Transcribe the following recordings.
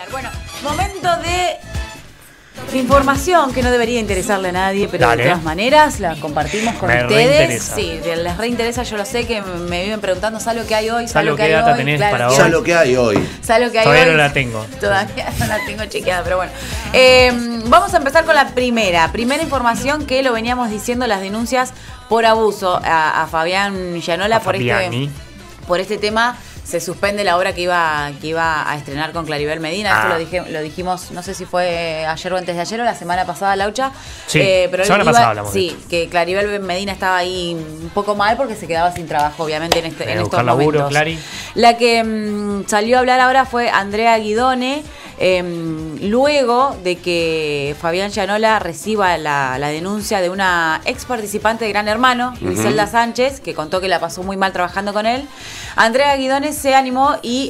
Bueno, momento de información que no debería interesarle a nadie, pero de todas maneras la compartimos con ustedes. Sí, les reinteresa, yo lo sé, que me viven preguntando, ¿sabes lo que hay hoy? ¿Sabes lo que hay hoy? Tenés claro, para hoy? ¿Sabes lo que hay hoy? ¿Sabes lo que hay Todavía hoy? no la tengo. Todavía no la tengo chequeada, pero bueno. Vamos a empezar con la primera información que lo veníamos diciendo, las denuncias por abuso a Fabián Gianola por este tema. Se suspende la obra que iba a estrenar con Claribel Medina. Esto lo dijimos, no sé si fue ayer o antes de ayer o la semana pasada, Laucha. Sí, pero semana pasada hablamos. Sí, que Claribel Medina estaba ahí un poco mal porque se quedaba sin trabajo, obviamente, en estos momentos. Clary. La que salió a hablar ahora fue Andrea Guidone. Luego de que Fabián Gianola reciba la denuncia de una ex participante de Gran Hermano, Griselda Sánchez, que contó que la pasó muy mal trabajando con él, Andrea Guidone se animó y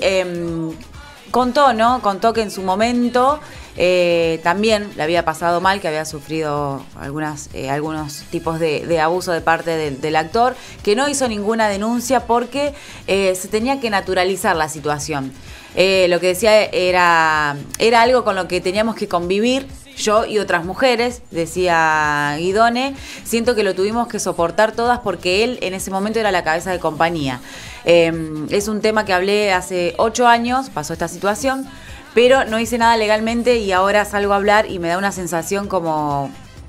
contó que en su momento también le había pasado mal, que había sufrido algunos tipos de abuso de parte del actor, que no hizo ninguna denuncia porque se tenía que naturalizar la situación. Lo que decía era algo con lo que teníamos que convivir yo y otras mujeres, decía Guidone. Siento que lo tuvimos que soportar todas porque él en ese momento era la cabeza de compañía. Es un tema que hablé hace 8 años, pasó esta situación, pero no hice nada legalmente y ahora salgo a hablar y me da una sensación como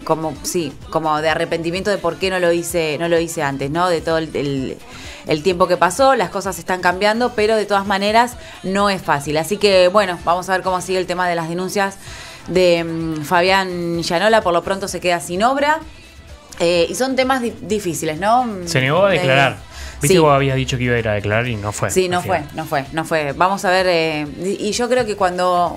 de arrepentimiento de por qué no lo hice antes, ¿no? De todo el tiempo que pasó, las cosas están cambiando, pero de todas maneras no es fácil. Así que, bueno, vamos a ver cómo sigue el tema de las denuncias de Fabián Gianola. Por lo pronto se queda sin obra y son temas difíciles, ¿no? Se negó a declarar. Viste, sí. Vos habías dicho que iba a ir a declarar y no fue. Sí, no fue. Vamos a ver, y yo creo que cuando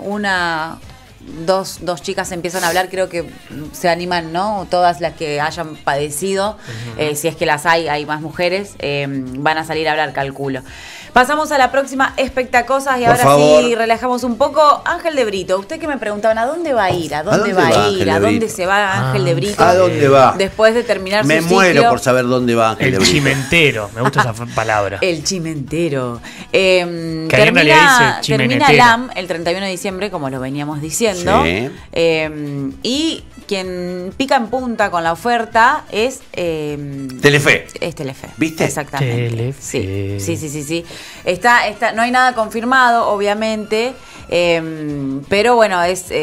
dos chicas empiezan a hablar, creo que se animan, ¿no? Todas las que hayan padecido, si es que las hay más mujeres, van a salir a hablar, calculo. Pasamos a la próxima espectacosas y Por ahora favor. Sí relajamos un poco. Ángel de Brito, usted que me preguntaban, ¿a dónde va a ir? ¿A dónde se va Ángel de Brito? ¿A dónde va? Después de terminar su Me ciclo. muero por saber dónde va Ángel de El Brito. chimentero, me gusta esa palabra. El chimentero. Que en realidad dice Termina chimenetero. LAM el 31 de diciembre, como lo veníamos diciendo. Sí. Y quien pica en punta con la oferta es Telefe. Es Telefe. ¿Viste? Exactamente. Telefe. Sí. No hay nada confirmado, obviamente. Pero bueno,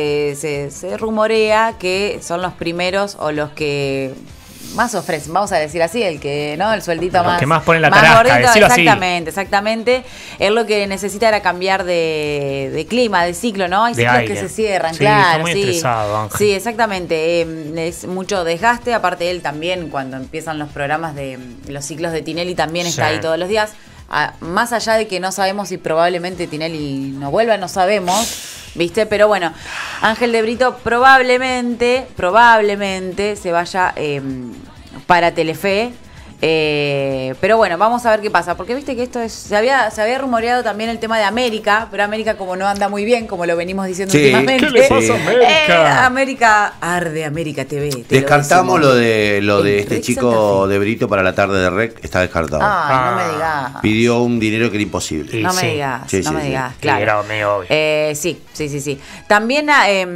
se rumorea que son los primeros o los que más ofrecen, vamos a decir así, el sueldito Los más, que más ponen la más tarasca, gordito, decilo así. exactamente. Él lo que necesita era cambiar de clima, de ciclo, ¿no? Hay De ciclos aire. que se cierran, Sí, claro. está muy estresado, Ángel. Sí, exactamente. Es mucho desgaste. Aparte, él también, cuando empiezan los programas de los ciclos de Tinelli, también está ahí todos los días. Más allá de que no sabemos si probablemente Tinelli no vuelva, no sabemos, ¿viste? Pero bueno, Ángel de Brito probablemente se vaya para Telefe. Pero bueno, vamos a ver qué pasa, porque viste que se había rumoreado también el tema de América, pero América como no anda muy bien, como lo venimos diciendo últimamente. ¿Qué le pasa a América? América arde, América TV. Descartamos lo de este Rick chico Santa Fe. de Brito para la tarde de REC, está descartado. Ay, no me digas. Pidió un dinero que era imposible. No me digas, Sí, no sí, me sí. digas, Sí, claro. era medio obvio. Sí. También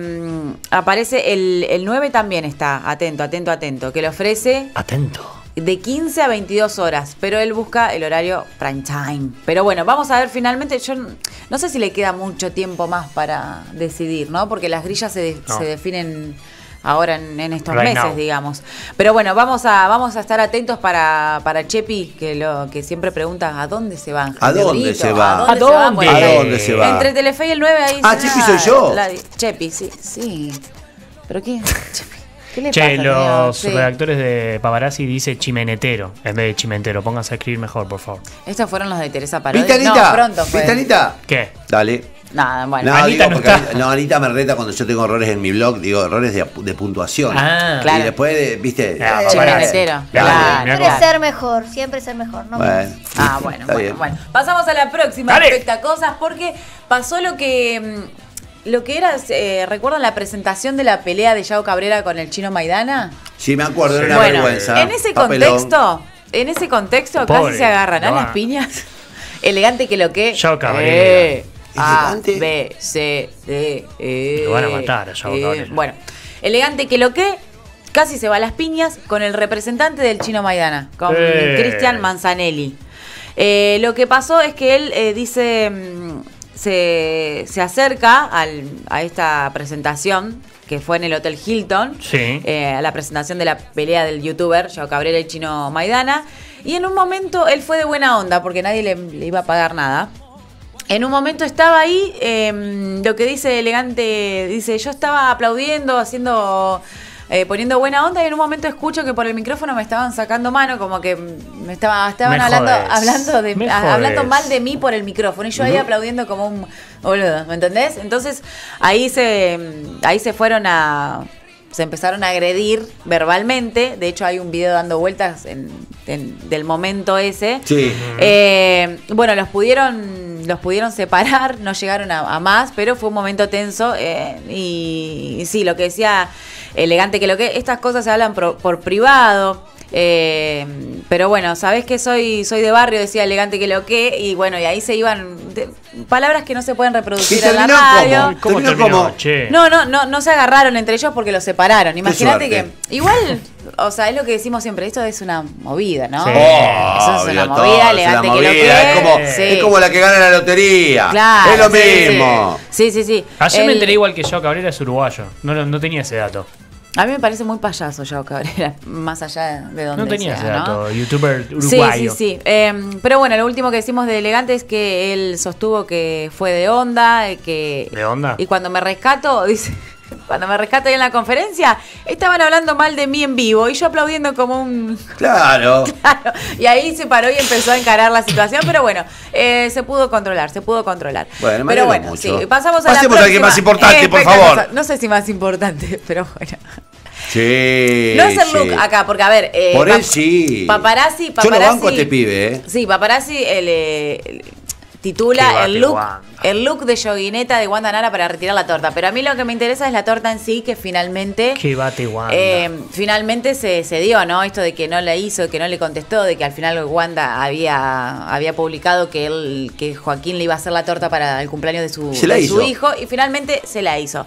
aparece el 9 también está, atento, que le ofrece Atento. de 15 a 22 horas, pero él busca el horario prime time. Pero bueno, vamos a ver finalmente, yo no sé si le queda mucho tiempo más para decidir, ¿no? Porque las grillas se definen ahora en estos Right meses, now. digamos. Pero bueno, vamos a estar atentos para Chepi, que siempre pregunta ¿a dónde se va Ángel ¿A de dónde Brito? se va? ¿A dónde? Bueno, ¿A dónde se va? entre Telefe y el 9 ahí. Chepi soy yo. Chepi, sí. ¿Pero qué? Chepi. ¿Qué le Che, pasa, señor? los Sí. redactores de Paparazzi dice chimenetero en vez de chimentero. Pónganse a escribir mejor, por favor. Estos fueron los de Teresa Parodi. ¿Viste, Anita? No, pronto fue. ¿Viste, Anita? ¿Qué? Dale. Nada, bueno. No, Anita digo no porque está. Anita me reta cuando yo tengo errores en mi blog, digo errores de puntuación. Ah, Claro. Y después, viste. Ah, Chimenetero. Claro. mirá Siempre cómo- ser mejor, siempre ser mejor, ¿no? Bueno. Bueno, Está bien. Pasamos a la próxima Dale. espectacosas porque pasó lo que era, ¿recuerdan la presentación de la pelea de Yao Cabrera con el Chino Maidana? Sí, me acuerdo, era una Bueno, vergüenza. en ese Papelón. contexto Pobre, casi se agarran a no las va. piñas. Elegante que lo que. Yao Cabrera. A, Elegante. B, C, D, E. Lo van a matar a Yao Cabrera. Bueno, elegante que lo que casi se va a las piñas con el representante del Chino Maidana, con Cristian Manzanelli. Lo que pasó es que él dice, se acerca a esta presentación que fue en el Hotel Hilton, Sí. a la presentación de la pelea del youtuber Yao Cabrera y el Chino Maidana, y en un momento él fue de buena onda porque nadie le iba a pagar nada. En un momento estaba ahí, lo que dice elegante, dice, yo estaba aplaudiendo, poniendo buena onda, y en un momento escucho que por el micrófono me estaban sacando mano, como que estaban Me hablando jodés. hablando mal de mí por el micrófono, y yo ahí aplaudiendo como un boludo, ¿me entendés? Entonces ahí se empezaron a agredir verbalmente. De hecho hay un video dando vueltas del momento ese. Sí. Bueno, los pudieron separar, no llegaron a más, pero fue un momento tenso, y sí, lo que decía elegante, que estas cosas se hablan por privado, pero bueno, sabés que soy de barrio, decía elegante, y bueno, y ahí se iban palabras que no se pueden reproducir en la terminó radio. como? ¿Cómo Terminó terminó? como- Che. No se agarraron entre ellos porque los separaron. Imagínate que suerte. igual, o sea, es lo que decimos siempre, esto es una movida, ¿no? Sí. Eso es una Obvio, movida, todo, es elegante una que lo movida, que es como la que gana la lotería. Claro, es lo sí, mismo. Sí. Ayer me El- enteré igual que Yao Cabrera es uruguayo. No tenía ese dato. A mí me parece muy payaso Yao Cabrera, más allá de donde No tenía sea, ese ¿no? dato. Youtuber uruguayo. Sí. Pero bueno, lo último que decimos de elegante es que él sostuvo que fue de onda, que... ¿De onda? Y cuando me rescato, dice... Cuando me rescato ahí en la conferencia, estaban hablando mal de mí en vivo y yo aplaudiendo como un... Claro. Claro, y ahí se paró y empezó a encarar la situación, pero bueno, se pudo controlar. Bueno, me pero alegro bueno, mucho. sí, pasamos a la Pasemos a alguien próxima. más importante, por Espectacular. favor. No sé si más importante, pero bueno. Sí. No es el sí. look acá, porque a ver... Por él sí. Paparazzi... Yo lo banco a este pibe, ¿eh? Sí, Paparazzi Qué titula bate, Wanda. el look de yoguineta de Wanda Nara para retirar la torta. Pero a mí lo que me interesa es la torta en sí, que finalmente... Qué bate Wanda. finalmente se dio, ¿no? Esto de que no la hizo, que no le contestó, de que al final Wanda había publicado que Joaquín le iba a hacer la torta para el cumpleaños de su hijo, y finalmente se la hizo.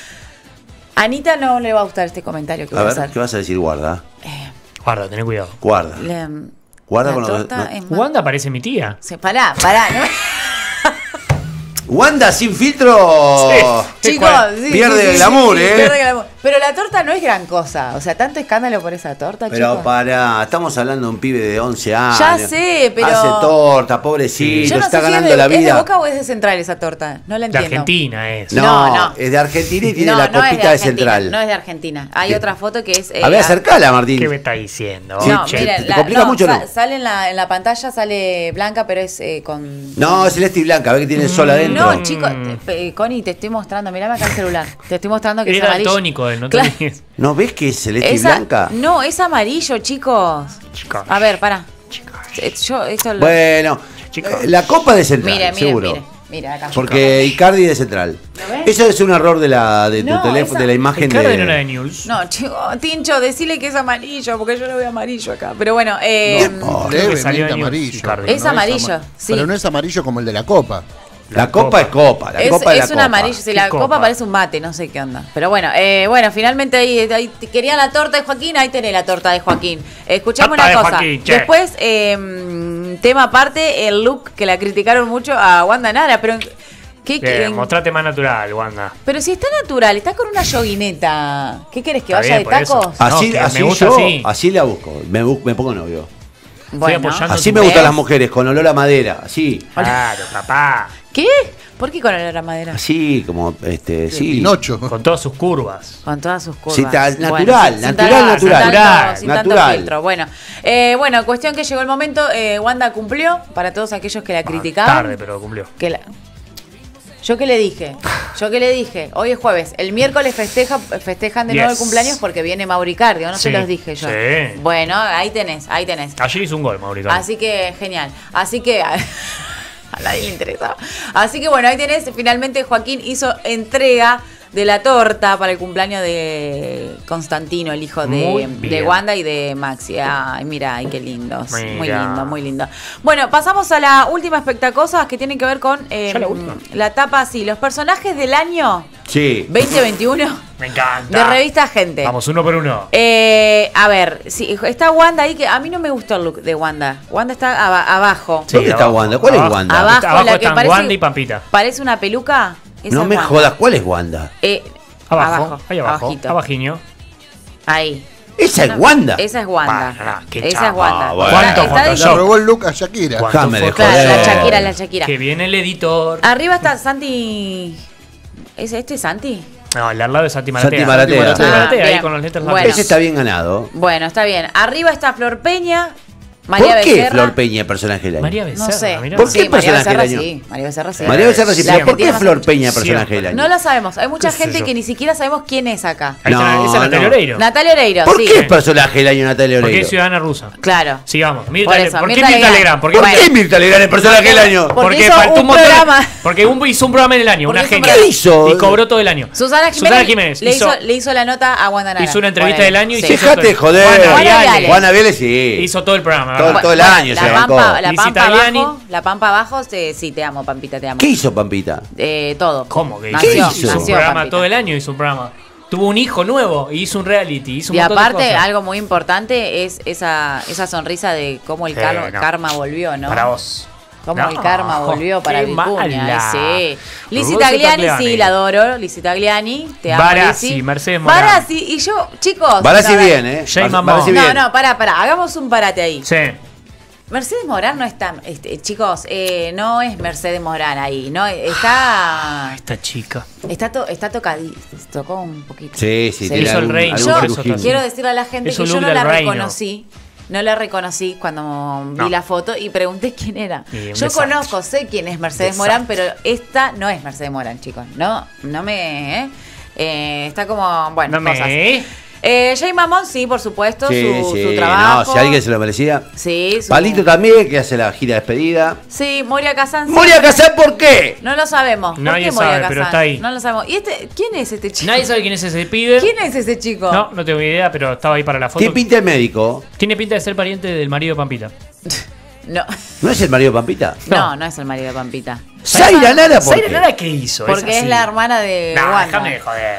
Anita no le va a gustar este comentario que A voy a ver, hacer. ¿qué vas a decir? Guarda. Guarda, tené cuidado. Guarda. Guarda la con torta no- es más... Wanda parece mi tía. Sí, pará, ¿no? Wanda sin filtro. Chicos, sí, Pierde el glamour, ¿eh? pierde glamour. Pero la torta no es gran cosa. O sea, tanto escándalo por esa torta, Pero chicos. estamos hablando de un pibe de 11 años. Ya sé, pero... Hace torta, pobrecito, Yo no está sé si ganando es la ¿Es de vida. Boca o es de Central esa torta? No la De entiendo. Argentina es. No. Es de Argentina y tiene No, la no es copita de Argentina, Central. No es de Argentina. Hay ¿Qué? otra foto que es... A ver, acercala, Martín. ¿Qué me está diciendo? Sí, No, che, miren, ¿te complica mucho o no? sale en la pantalla, sale blanca, pero es con... No, es celeste y blanca, ve que tiene el sol adentro. No, chicos, Connie, te estoy mostrando, mirame acá el celular. Te estoy mostrando que es Era amarillo. daltónico él, no Claro. tenías. ¿No ves que es celeste y blanca? No, es amarillo, chicos. Chicos. A ver, pará. Chicos. Yo esto lo... Bueno, Chicos. la copa de Central, Mire, seguro. mire acá. Porque Icardi de Central. ¿Lo ves? Eso es un error de tu No, teléfono, esa- de la imagen Ricardo no era de de. News. No, chico, Tincho, decile que es amarillo, porque yo lo veo amarillo acá. Pero bueno, No, creo que salió Levemente en News, amarillo. Ricardo. Es amarillo, sí. Pero no es amarillo como el de la copa. La copa es copa. La es copa es la un copa. amarillo, sí, ¿Qué la copa copa? parece un mate, no sé qué onda. Pero bueno, finalmente ahí querían la torta de Joaquín, ahí tenés la torta de Joaquín. Escuchame Torta una de cosa. Joaquín, che. Después, tema aparte, el look que la criticaron mucho a Wanda Nara, pero Bien, mostrate más natural, Wanda. pero si está natural, está con una yoguineta. ¿Qué querés que Está vaya bien, de por eso. tacos? Así, No, que así me gusta yo, así. así la busco. Me pongo novio. Bueno. apoyando. Así tu me gustan ¿ves? las mujeres, con olor a madera. Así. Claro, papá. ¿Qué? ¿Por qué con olor a madera? Así, como, sí. Pinocho. Con todas sus curvas. Con todas sus curvas. Sí, está Bueno, natural, sin natural. sin tanto Natural. filtro. Bueno, cuestión que llegó el momento. Wanda cumplió para todos aquellos que la criticaban. Tarde, pero cumplió. ¿Yo qué le dije? Hoy es jueves. El miércoles festejan de nuevo el Yes. cumpleaños porque viene Mauricardio. No se Sí, los dije yo. sí. Bueno, ahí tenés. Ayer hizo un gol, Mauricio. Así que, genial. Así que a nadie le interesaba. Así que bueno, ahí tenés. Finalmente Joaquín hizo entrega de la torta para el cumpleaños de Constantino, el hijo Muy de bien. Wanda y de Maxi. Ay, mira, ay, qué lindos. Muy Mira. lindo, muy lindo. Bueno, pasamos a la última espectacosa que tiene que ver con ¿Ya la última? la etapa, sí, los personajes del año Sí. 2021 Me encanta. de Revista Gente. Vamos, uno por uno. A ver, sí, está Wanda ahí, que a mí no me gustó el look de Wanda. Wanda está abajo. Sí, ¿Dónde está abajo. Wanda? ¿Cuál es Abajo. Wanda? Abajo, Abajo la que están parece, Wanda y Pampita. Parece una peluca. Esa No es me Wanda. jodas, ¿cuál es Wanda? Abajo, ahí abajo. abajito. Abajiño. Ahí. ¿Esa es Wanda? Esa es Wanda. Para, qué Esa es chapa. Wanda. bueno. ¿Cuánto Está Le Photoshop? robó el look a Shakira. ¿Cuánto Déjame de Photoshop? Claro, la joder. Shakira. Que viene el editor. Arriba está Santi. ¿Este es Santi? No, el de al lado de Santi Maratea. Santi Maratea. Santi Maratea, ahí bien. con los lentes Bueno. Ese está bien ganado. Bueno, está bien. Arriba está Flor Peña. María ¿Por qué Becerra. Flor Peña, personaje del año? María Becerra, No sé. mirá. ¿Por qué Sí, María personaje Becerra del año? sí. María Becerra sí. María Becerra sí, La pero que ¿por qué tiene más Flor ancho. Peña, personaje del año? No lo sabemos. Hay mucha ¿Qué sé gente yo? que ni siquiera sabemos quién es acá. Ahí está, No, esa es Natalia no. Oreiro. Natalia Oreiro, ¿Por sí. qué personaje del año Natalia Porque es Oreiro? ciudadana rusa. Claro. Sigamos. Por Mirta, eso, ¿por qué Mirta Mirta Legrand. Legrand? ¿Por qué ¿Por Bueno. qué Mirta Legrand es personaje del año? Porque hizo faltó un montón de- programa. Porque hizo un programa en el año, Porque una hizo un genia. programa. ¿Qué hizo? Y cobró todo el año. Susana Jiménez, le hizo la nota a Wanda Nara. Hizo una entrevista Ponele. del año y Sí. se hizo Dejate de joder. Juana Viale. Viale. Juana Viale sí. Hizo todo el programa. Todo- ¿verdad? todo el año la se bancó. Pampa, la Lizzie Pampa Tagliani. abajo, la Pampa abajo, sí, te amo, Pampita, te amo. ¿Qué hizo Pampita? Todo. ¿Cómo que hizo? ¿Qué Nació, hizo? Hizo un nació programa Pampita. todo el año, hizo un programa. Tuvo un hijo nuevo y hizo un reality. Hizo un Y montón de aparte, cosas. algo muy importante es esa sonrisa de cómo el No. karma volvió, ¿no? Para vos. Cómo No, el karma volvió para qué Vicuña. mala. Sí. Lizzie Lizzie Tagliani, Tagliani. sí, la adoro. Lizzie Tagliani, te amo. Barassi, Lizzie. Mercedes Morán. Barassi, y yo, chicos. Barassi no, bien, ¿eh? Jay Mamón. Barassi bien. No, pará, hagamos un parate ahí. Sí. Mercedes Morán no está, chicos, no es Mercedes Morán ahí, no está Esta chica. está tocadito, tocó un poquito. Sí, Se sí, tiene hizo el algún- reino, algún Yo por eso trujín. está quiero decirle a la gente Es que un yo look no del la reino. reconocí. No la reconocí cuando vi No. la foto y pregunté quién era. Y un Yo desastre. conozco, sé quién es Mercedes Morán, pero esta no es Mercedes Morán, chicos. No me... está como, bueno, No cosas. me. Jay Mamón, sí, por supuesto, Sí, su sí, trabajo. no, si alguien se lo merecía. Sí, su- Palito también, que hace la gira de despedida. Sí, Moria Kazan. sí. Moria Casar, ¿por qué? No lo sabemos. ¿Por Nadie qué Moria sabe, pero Kazan? está ahí. No lo sabemos. ¿Y quién es este chico? Nadie sabe quién es ese pibe. ¿Quién es ese chico? No tengo idea, pero estaba ahí para la foto. ¿Tiene pinta de médico? Tiene pinta de ser pariente del marido de Pampita. No. ¿No es el marido de Pampita? No, no es el marido de Pampita. Zaira Nara, ¿por ¿Zaira qué? Nara qué hizo? Porque es así. la hermana de Nah, Wanda. déjame de joder.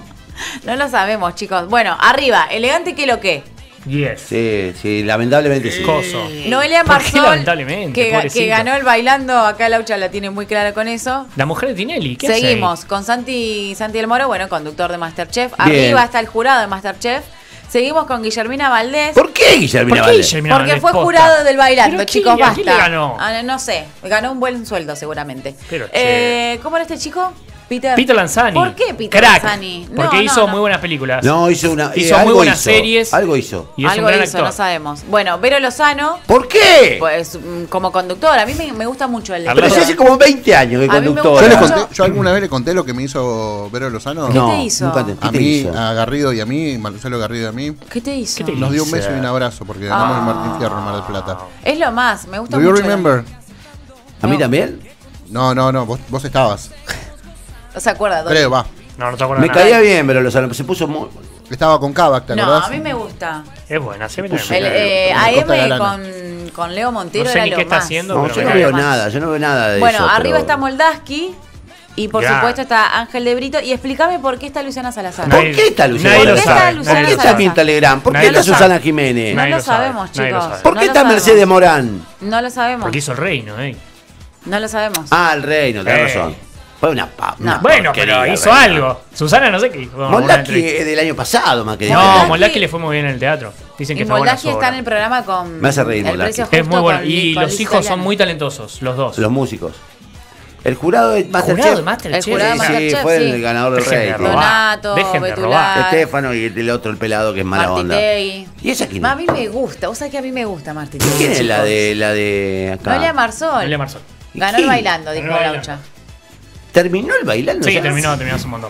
No lo sabemos, chicos. Bueno, arriba, elegante que lo que. Yes. Sí, lamentablemente sí. Coso. Noelia ¿Por qué Marsol, lamentablemente, que pobrecita? ganó el bailando. Acá Laucha la tiene muy clara con eso. La mujer de Tinelli, ¿qué hace ahí? Seguimos con Santi del Moro, bueno, conductor de Masterchef. Bien. Arriba está el jurado de Masterchef. Seguimos con Guillermina Valdés. ¿Por qué Guillermina ¿Por qué Valdés? Guillermina Porque Valdés fue posta? jurado del bailando, ¿Pero qué- chicos, a basta. quién le ganó? No sé, ganó un buen sueldo seguramente. Pero, che. ¿Cómo era este chico? Peter Lanzani. ¿Por qué Peter Crack, Lanzani? No, Porque no, hizo no. muy buenas películas. No, hizo Hizo algo muy buenas hizo, series. Algo hizo. Y es Algo un gran hizo, actor. no sabemos. Bueno, Vero Lozano, ¿Por qué? pues como conductor, a mí me gusta mucho el de Pero si hace como 20 años que A mí me conductora. gusta Yo, mucho. yo alguna vez le conté lo que me hizo Vero Lozano. ¿Qué te hizo? nunca te, ¿qué A te mí, hizo? a Garrido y a mí, Marcelo Garrido y a mí, ¿Qué te hizo? ¿Qué te nos dio un hizo? beso y un abrazo porque ganamos el Martín Fierro en Mar del Plata. Es lo más, me gusta ¿Do you mucho. remember? ¿A mí No. también? No, vos estabas. ¿No se acuerda? Dori? Creo, va. No te acuerdas Me nada. caía bien, pero se puso muy... Estaba con Kavak, ¿te No, acordás? a mí me gusta. Es buena, se ve puso- bien. El, Costa de la AM Lana. con Leo Montero No sé era ni lo qué está más. haciendo, No, pero yo me no cae veo bien. nada, yo no veo nada de Bueno, eso. arriba pero- está Moldaski y por Ya. supuesto está Ángel de Brito. Y explícame por qué está Luciana Salazar. ¿Por Nadie- qué está Luciana nadie lo Salazar? sabe. ¿Por qué Nadie lo está sabe. Mirta Legrand? ¿Por Nadie qué lo está sabe. Susana Jiménez? No Nadie lo lo sabe, sabemos, nadie lo chicos. sabe. ¿Por No qué lo está sabemos. Mercedes Morán? No lo sabemos. Porque hizo el reino, No lo sabemos. Ah, el reino, tenés Eh. razón. Fue una No. Bueno, porquería, pero hizo Reino. algo. Susana no sé qué hizo. Una Moldaki entrevista. es del año pasado, más que de No, este año. Moldaki le fue muy bien en el teatro. Dicen que Y está buena Moldaski su está obra. en el programa con. Me hace reír el Moldaski. precio Es justo muy bueno. con Y con los Liz hijos son Italiani. muy talentosos, los dos. Los músicos. El jurado de ¿Jurado Masterchef. de Masterchef? El jurado de Sí, Masterchef, fue sí. el ganador del Dejen de rating. robar. Donato, Dejen de Betular, robar. Estefano y el otro, el pelado, que es mala onda. Martitegui. ¿Y esa quién A es? mí me gusta, vos sabés que a mí me gusta Martín. ¿Quién es la de acá? Noelia Marsol. Noelia Marsol. Ganó ¿Quién? el bailando, dijo Ganó el Laucha. ¿Terminó el bailando? Sí, ya? terminó hace un montón.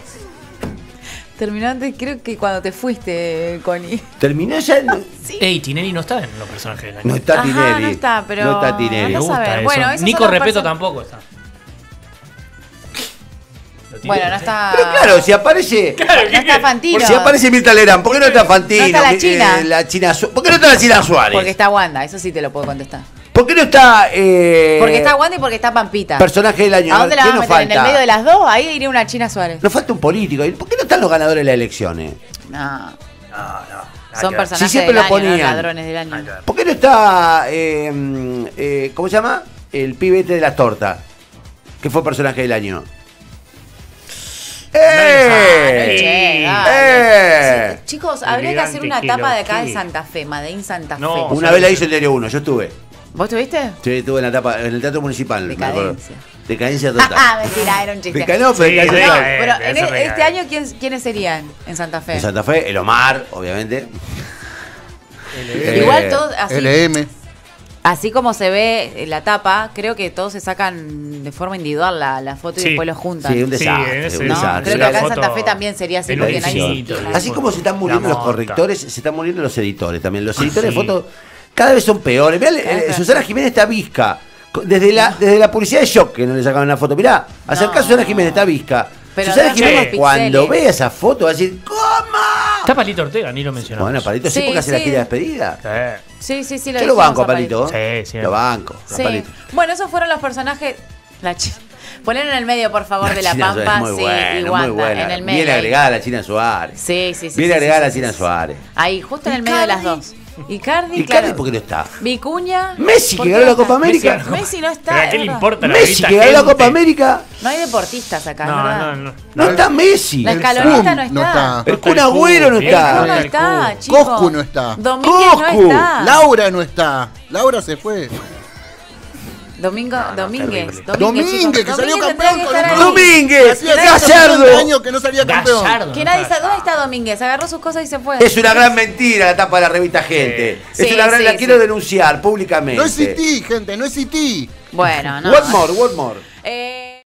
Terminó antes, creo que cuando te fuiste, Connie. ¿Terminó ya? No, Ey, Tinelli no está en los personajes del año. no está Ajá, Tinelli. no está, pero- No está Tinelli. Me no gusta saber. eso. Bueno, esos Nico son los Repeto person- tampoco está. Lo Bueno, no está. Pero claro, si aparece. No está Fantino. Si aparece Mirta Legrand, ¿por qué no está Fantino? No está la China. ¿Por qué no está la China Suárez? Porque está Wanda, eso sí te lo puedo contestar. ¿Por qué no está. Porque está Wanda y porque está Pampita. Personaje del año? ¿A dónde la ¿Qué vas a nos meter? ¿En el falta? medio de las dos? Ahí iría una China Suárez. Nos falta un político. ¿Por qué no están los ganadores de las elecciones? No. No. Son personajes Si siempre del lo año, no ponían. ladrones del año. ¿Por qué no está. ¿Cómo se llama? El pibe este de las tortas. Que fue personaje del año. Che, dale. ¡Eh! Sí, chicos, habría que hacer una Elegante, tapa de acá de sí. Santa Fe, Madein Santa Fe. No. Una vez la hizo el Diario 1, yo estuve. ¿Vos estuviste? Sí, estuve en la tapa, en el Teatro Municipal. me acuerdo. Decadencia. Decadencia total. Mentira, era un chiste. No, pero Sí, decadencia No, total. pero Eso en recae. este año, ¿quiénes serían en Santa Fe? En Santa Fe, el Omar, obviamente. Igual todos así, LM. así como se ve en la tapa, creo que todos se sacan de forma individual la foto y Sí. después lo juntan. Sí, un desastre. en ese- un No, desastre. creo que la acá en foto Santa Fe también sería así, en porque un no hay- edificio. Así como se están muriendo La los monta. correctores, se están muriendo los editores también. Los editores Sí. de fotos cada vez son peores. Mirá, Claro. Susana Jiménez está visca. Desde la publicidad de Shock que no le sacaban una foto. Mirá, acercá a Susana Jiménez, está visca. Pero Susana no, Jiménez, sí. cuando pixeles. vea esa foto, va a decir, ¿cómo? Está Palito Ortega, ni lo mencionamos. Bueno, Palito, sí, Sí, porque hace la sí. gira de despedida. Sí. Sí, Yo lo dijimos banco, a Palito. Sí, sí. Lo banco. a Sí. Palito. Bueno, esos fueron los personajes. Poner en el medio, por favor, de La China Suárez Pampa, es muy sí, buena, y muy Wanda, buena. en el medio. Bien ahí. agregada la China Suárez. Sí. Bien sí, agregada sí, la sí, China sí. Suárez. Ahí, justo en el medio de las dos. Icardi, ¿Y claro. Cardi por qué no está? Vicuña. Messi, ¿por que qué ganó no la Copa está? América. Messi no está. ¿Pero a qué es le verdad. importa la Messi, revista que ganó la Gente? Copa América. No hay deportistas acá, es No, verdad. No está Messi. La El escaloneta Fum no está. no está. El Kun Agüero no El El Kun está. no el está, Kun. chicos. Coscu no está. Domínguez Coscu. no está. Laura no está. Laura se fue. Domínguez, Domínguez, que salió tendría campeón que con estar el ahí. Domínguez, Hacía Gallardo. 50 años que no salía campeón. Gallardo. Que nadie sabe dónde está Domínguez. Agarró sus cosas y se fue. Es una gran mentira la tapa de la revista Gente. Sí. Es una gran, Sí, la sí, quiero sí. denunciar públicamente. No es IT, gente, no es IT. Bueno, no. What more, what more.